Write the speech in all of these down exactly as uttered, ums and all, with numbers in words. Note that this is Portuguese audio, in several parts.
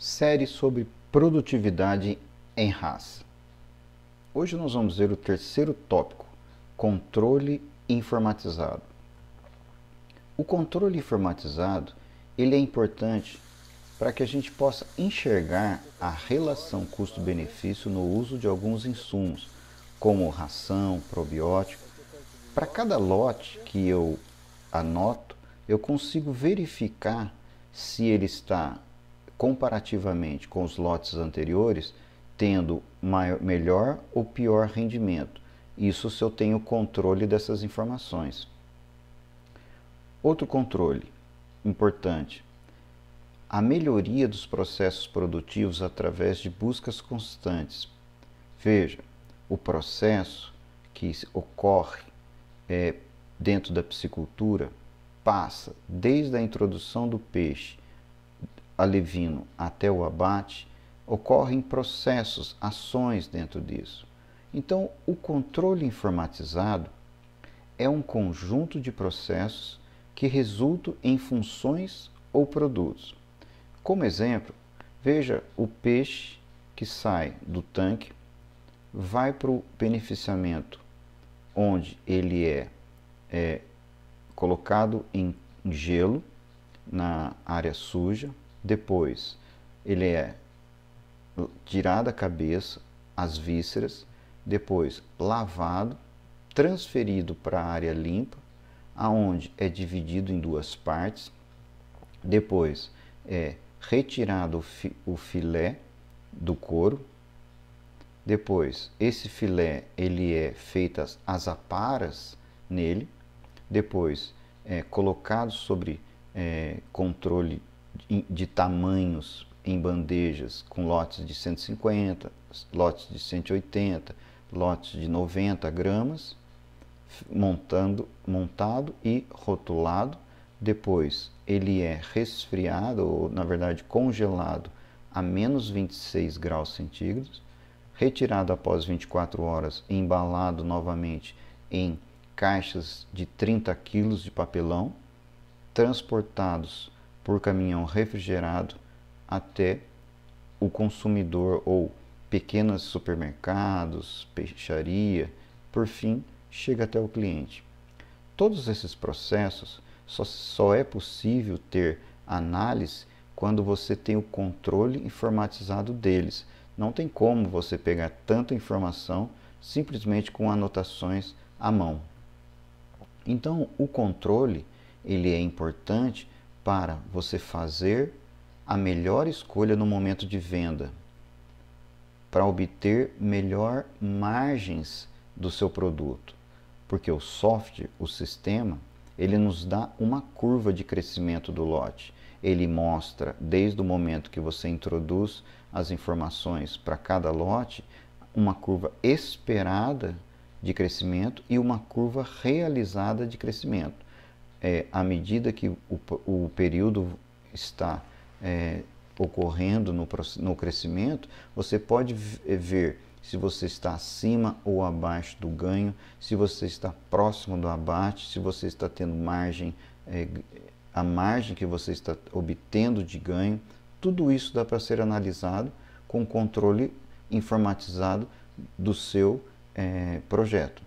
Série sobre produtividade em raça. Hoje nós vamos ver o terceiro tópico, controle informatizado. O controle informatizado ele é importante para que a gente possa enxergar a relação custo-benefício no uso de alguns insumos, como ração, probiótico. Para cada lote que eu anoto, eu consigo verificar se ele está comparativamente com os lotes anteriores, tendo maior, melhor ou pior rendimento. Isso se eu tenho controle dessas informações. Outro controle importante, a melhoria dos processos produtivos através de buscas constantes. Veja, o processo que ocorre é, dentro da piscicultura passa desde a introdução do peixe alevino até o abate, ocorrem processos, ações dentro disso. Então, o controle informatizado é um conjunto de processos que resultam em funções ou produtos. Como exemplo, veja o peixe que sai do tanque, vai para o beneficiamento, onde ele é, é colocado em gelo na área suja. Depois, ele é tirado a cabeça, as vísceras, depois lavado, transferido para a área limpa, aonde é dividido em duas partes. Depois é retirado o, fi, o filé do couro. Depois, esse filé ele é feito as, as aparas nele. Depois, é colocado sobre é, controle de tamanhos em bandejas com lotes de cento e cinquenta, lotes de cento e oitenta, lotes de noventa gramas, montando, montado e rotulado. Depois ele é resfriado, ou na verdade congelado a menos vinte e seis graus centígrados, retirado após vinte e quatro horas e embalado novamente em caixas de trinta quilos de papelão, transportados por caminhão refrigerado até o consumidor ou pequenos supermercados, peixaria, por fim, chega até o cliente. Todos esses processos só, só é possível ter análise quando você tem o controle informatizado deles. Não tem como você pegar tanta informação simplesmente com anotações à mão. Então, o controle ele é importante para você fazer a melhor escolha no momento de venda, para obter melhor margens do seu produto, porque o software, o sistema, ele nos dá uma curva de crescimento do lote. Ele mostra desde o momento que você introduz as informações para cada lote, uma curva esperada de crescimento e uma curva realizada de crescimento. É, à medida que o, o período está é, ocorrendo no, no crescimento, você pode ver se você está acima ou abaixo do ganho, se você está próximo do abate, se você está tendo margem, é, a margem que você está obtendo de ganho. Tudo isso dá para ser analisado com o controle informatizado do seu é, projeto.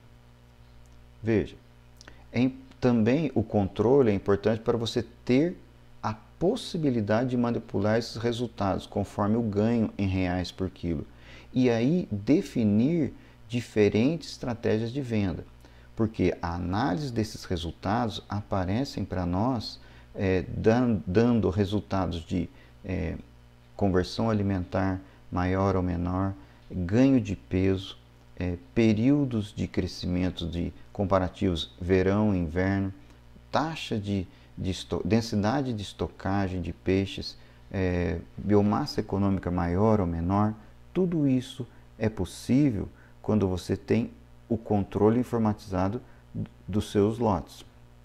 Veja, é também o controle é importante para você ter a possibilidade de manipular esses resultados conforme o ganho em reais por quilo. E aí definir diferentes estratégias de venda. Porque a análise desses resultados aparecem para nós é, dando, dando resultados de é, conversão alimentar maior ou menor, ganho de peso, é, períodos de crescimento de comparativos verão e inverno, taxa de, de esto, densidade de estocagem de peixes, é, biomassa econômica maior ou menor. Tudo isso é possível quando você tem o controle informatizado dos seus lotes.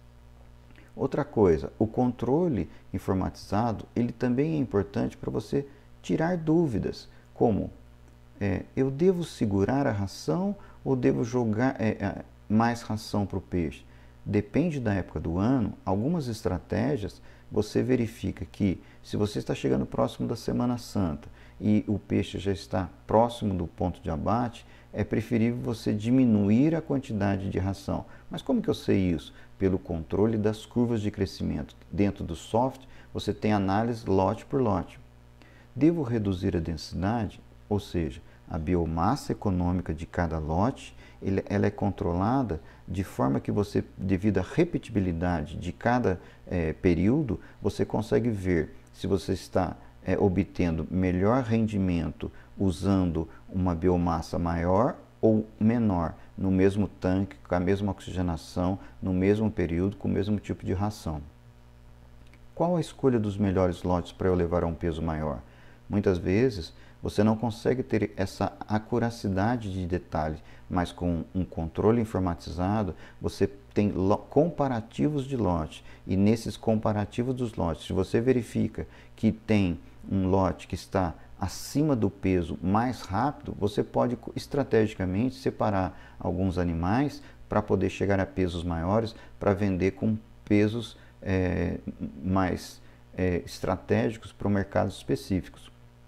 Outra coisa, o controle informatizado ele também é importante para você tirar dúvidas, como é, eu devo segurar a ração ou devo jogar é, mais ração para o peixe? depende da época do ano, algumas estratégias você verifica que se você está chegando próximo da Semana Santa e o peixe já está próximo do ponto de abate, é preferível você diminuir a quantidade de ração. Mas como que eu sei isso? Pelo controle das curvas de crescimento. Dentro do software, você tem análise lote por lote. Devo reduzir a densidade, ou seja, a biomassa econômica de cada lote, ela é controlada de forma que você, devido à repetibilidade de cada é, período, você consegue ver se você está é, obtendo melhor rendimento usando uma biomassa maior ou menor, no mesmo tanque, com a mesma oxigenação, no mesmo período, com o mesmo tipo de ração. Qual a escolha dos melhores lotes para eu levar a um peso maior? Muitas vezes você não consegue ter essa acuracidade de detalhe, mas com um controle informatizado você tem comparativos de lote, e nesses comparativos dos lotes, se você verifica que tem um lote que está acima do peso mais rápido, você pode estrategicamente separar alguns animais para poder chegar a pesos maiores, para vender com pesos é, mais é, estratégicos para mercados específicos.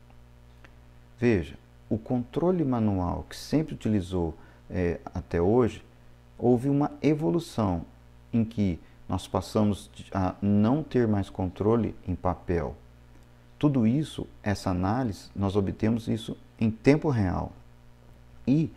Veja, o controle manual que sempre utilizou é, até hoje, houve uma evolução em que nós passamos a não ter mais controle em papel. Tudo isso, essa análise, nós obtemos isso em tempo real e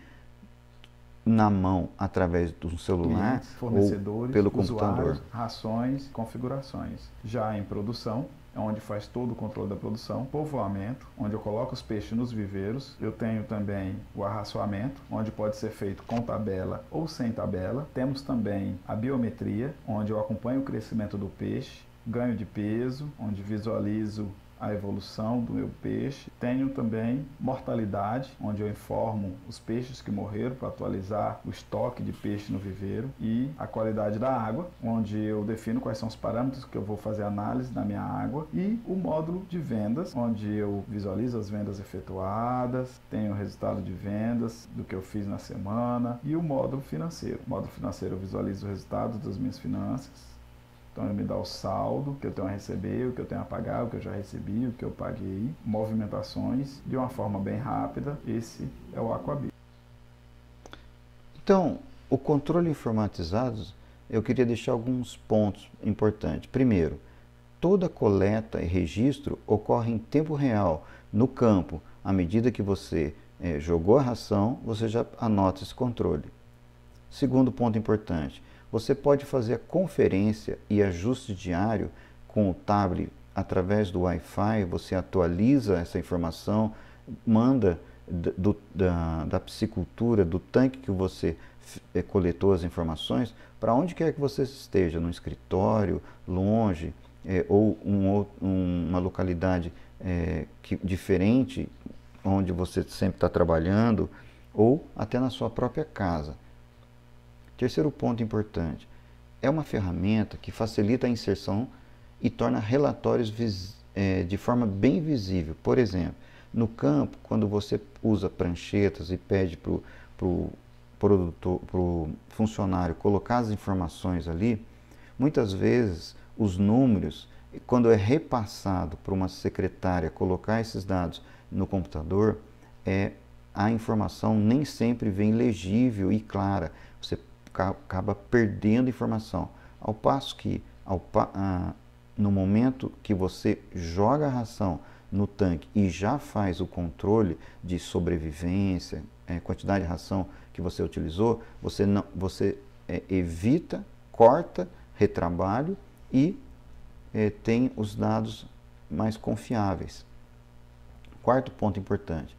na mão, através do celular, clientes, fornecedores, ou pelo computador. Rações, configurações. Já em produção, é onde faz todo o controle da produção, povoamento, onde eu coloco os peixes nos viveiros. Eu tenho também o arraçoamento, onde pode ser feito com tabela ou sem tabela. Temos também a biometria, onde eu acompanho o crescimento do peixe, ganho de peso, onde visualizo a evolução do meu peixe. Tenho também mortalidade, onde eu informo os peixes que morreram para atualizar o estoque de peixe no viveiro, e a qualidade da água, onde eu defino quais são os parâmetros que eu vou fazer análise na minha água, e o módulo de vendas, onde eu visualizo as vendas efetuadas, tenho o resultado de vendas do que eu fiz na semana, e o módulo financeiro. O módulo financeiro eu visualizo o resultado das minhas finanças. Então ele me dá o saldo, o que eu tenho a receber, o que eu tenho a pagar, o que eu já recebi, o que eu paguei, movimentações de uma forma bem rápida. Esse é o Aquabio. Então, o controle informatizado, eu queria deixar alguns pontos importantes. Primeiro, toda coleta e registro ocorre em tempo real, no campo. À medida que você é, jogou a ração, você já anota esse controle. Segundo ponto importante, você pode fazer a conferência e ajuste diário com o tablet através do Wi-Fi. Você atualiza essa informação, manda do, da, da piscicultura, do tanque que você é, coletou as informações, para onde quer que você esteja, no escritório, longe, é, ou um, um, uma localidade é, que, diferente, onde você sempre está trabalhando, ou até na sua própria casa. Terceiro ponto importante, é uma ferramenta que facilita a inserção e torna relatórios é, de forma bem visível. Por exemplo, no campo, quando você usa pranchetas e pede para o pro produtor, pro funcionário colocar as informações ali, muitas vezes os números, quando é repassado para uma secretária colocar esses dados no computador, é, a informação nem sempre vem legível e clara. Você acaba perdendo informação, ao passo que ao, ah, no momento que você joga a ração no tanque e já faz o controle de sobrevivência, é, quantidade de ração que você utilizou, você, não, você é, evita, corta retrabalho e é, tem os dados mais confiáveis. Quarto ponto importante,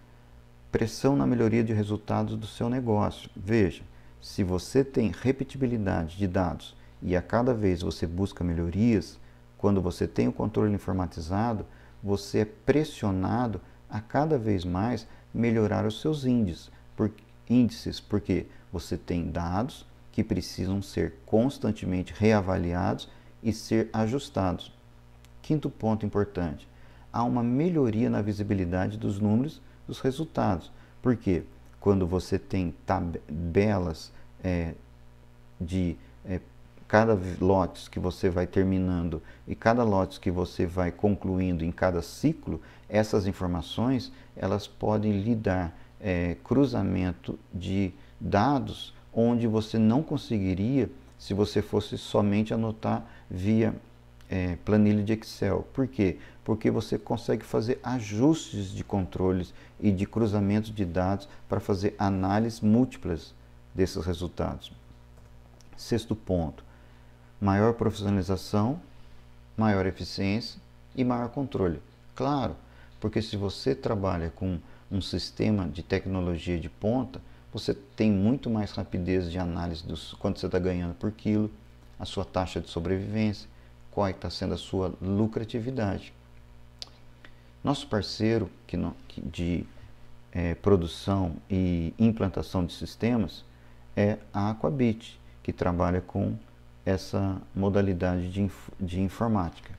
pressão na melhoria de resultados do seu negócio. Veja, se você tem repetibilidade de dados e a cada vez você busca melhorias, quando você tem o controle informatizado, você é pressionado a cada vez mais melhorar os seus índices, por, índices, porque você tem dados que precisam ser constantemente reavaliados e ser ajustados. Quinto ponto importante, há uma melhoria na visibilidade dos números dos resultados. Por quê? Quando você tem tabelas é, de é, cada lote que você vai terminando e cada lote que você vai concluindo em cada ciclo, essas informações elas podem lhe dar é, cruzamento de dados onde você não conseguiria se você fosse somente anotar via é, planilha de Excel. Por quê? Porque você consegue fazer ajustes de controles e de cruzamento de dados para fazer análises múltiplas desses resultados. Sexto ponto, maior profissionalização, maior eficiência e maior controle. Claro, porque se você trabalha com um sistema de tecnologia de ponta, você tem muito mais rapidez de análise dos quanto você está ganhando por quilo, a sua taxa de sobrevivência, qual está sendo a sua lucratividade. Nosso parceiro que não, que de é, produção e implantação de sistemas é a Aquabit, que trabalha com essa modalidade de, inf de informática.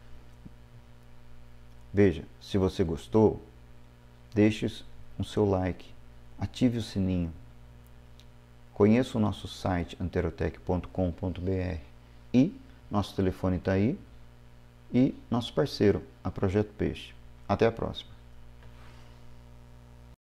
Veja, se você gostou, deixe o seu like, ative o sininho, conheça o nosso site anterotech ponto com ponto br e nosso telefone está aí e nosso parceiro, a Projeto Peixe. Até a próxima.